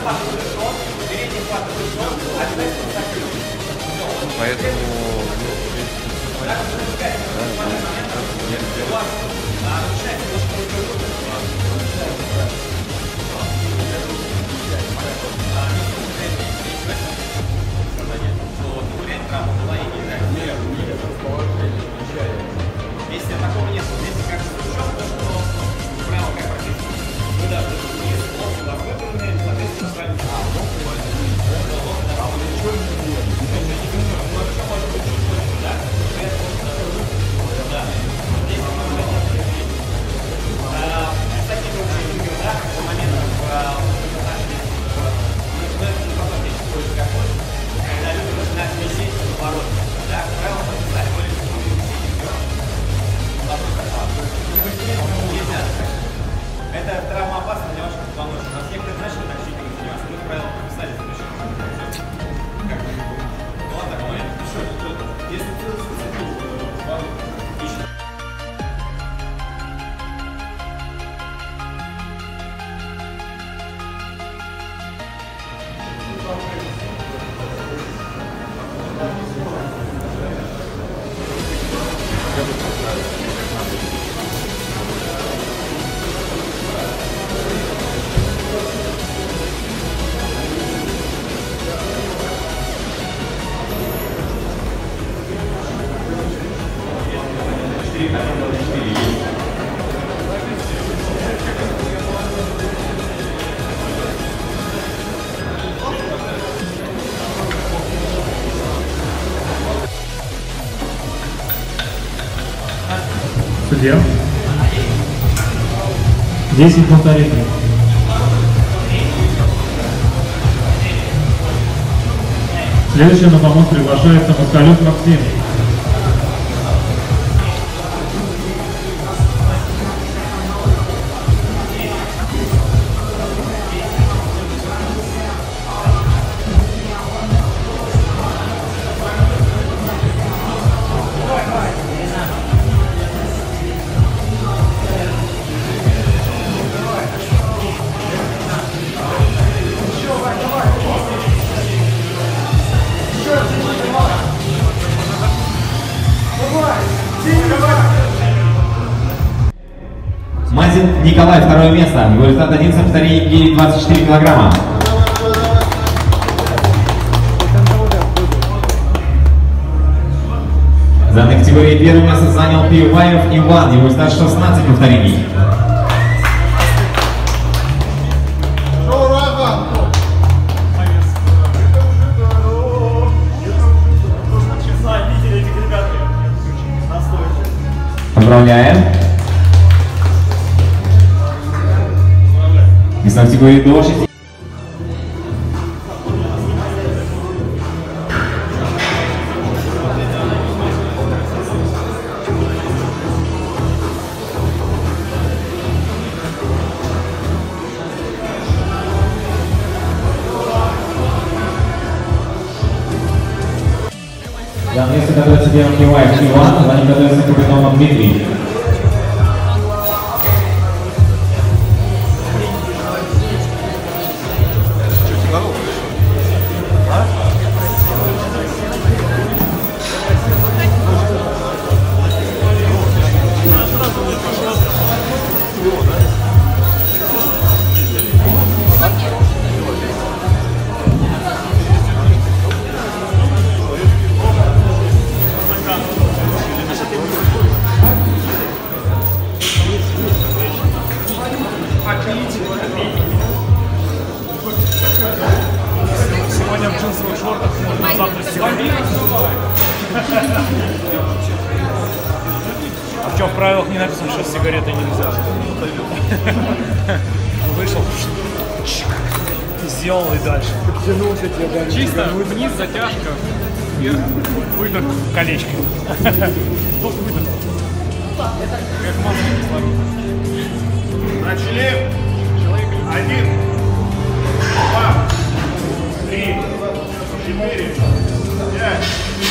Поэтому если такого нет, если как стручок, то что правило как практически. Вы даже не локти вас выбраны, соответственно, с вами. Это травмоопасно для ваших позвоночных. У нас некоторые начали так сильно заниматься. Мы, правило, прописали запрещение. Ну ладно, такой момент. Еще, если ты ищешь. Судья. 10 повторений. Следующий на помост приглашается Москалюк Максим. Мазин Николай, второе место. Его результат 11 повторений, 24 килограмма. В данной категории первое место занял Пиваев Иван. Его результат 16 повторений. Поздравляем. Весна в категории до 6. За место готовится первым Киваев Иван, за ним готовится Капитонов Дмитрий. Сегодня в джинсовых шортах, можно завтра сегодня. А в чем в правилах не написано, что с сигаретой нельзя? Вышел, сделал и дальше. Чисто вниз, затяжка, вверх, выдох, колечко. Тут выдох. Как маска кислорода. Начали. 1, 2, 3, 4, 5,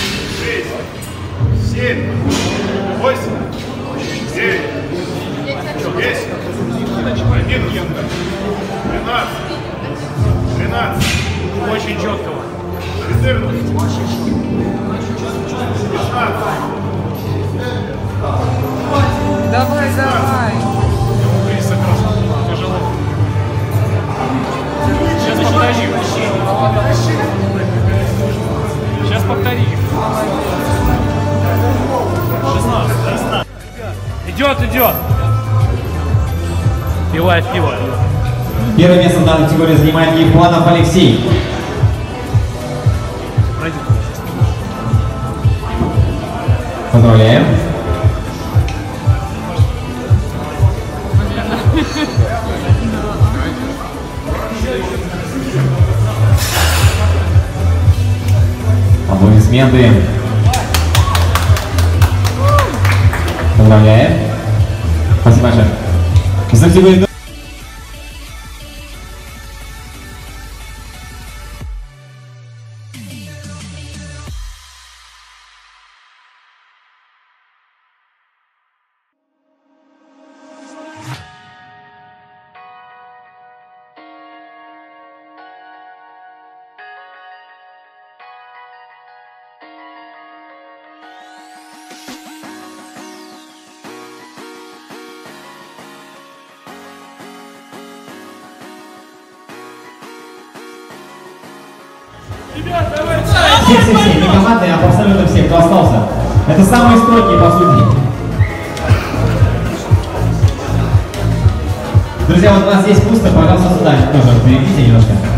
6, 7, 8, 9, 10, 11, 12, 13, давай. Тяжело. Сейчас повтори. Сейчас повтори. 16. Идет. Пивает пиво. Первое место в данной категории занимает Ефанов Алексей. Поздравляем. Аплодисменты. Поздравляем. Спасибо большое. Все, не команды, а абсолютно все, кто остался. Это самые строгие по сути. Друзья, вот у нас здесь пусто, пожалуйста, сюда тоже перейдите немножко.